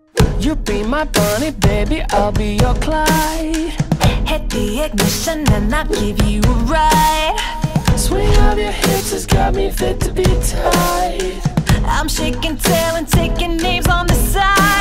You be my Bonnie, baby, I'll be your Clyde. Hit the ignition and I'll give you a ride. Swing of your hips has got me fit to be tied. I'm shaking tail and taking names on the side.